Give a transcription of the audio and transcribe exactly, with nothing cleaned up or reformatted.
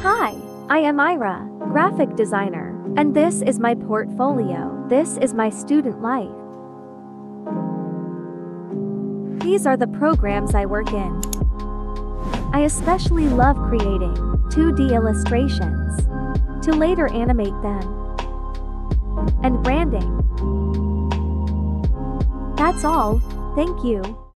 Hi, I am Ira, graphic designer, and this is my portfolio. This is my student life. These are the programs I work in. I especially love creating two D illustrations to later animate them, and branding. That's all. Thank you.